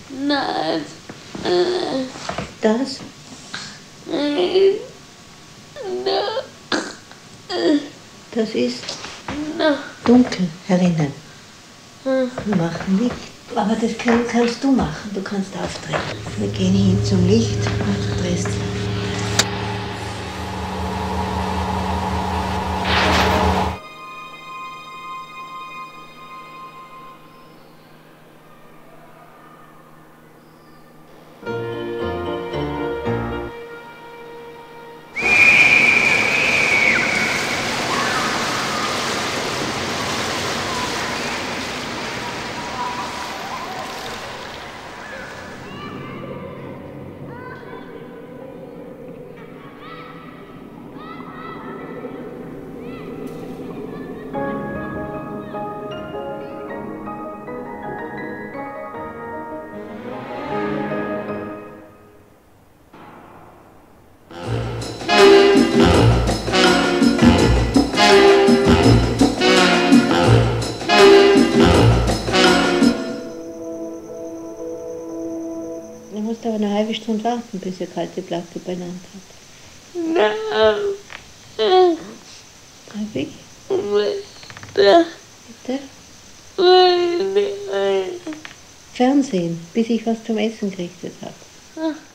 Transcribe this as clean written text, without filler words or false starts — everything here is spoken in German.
Nein. Das? Nein. Das ist No. dunkel herinnen. Machen Licht. Aber das kannst du machen, du kannst aufdrehen. Wir gehen hin zum Licht und du drehst. Du musst aber eine halbe Stunde warten, bis ihr kalte Platte benannt hat. Nein. Halbig? Bitte. Bitte? Nein. Fernsehen, bis ich was zum Essen gerichtet habe.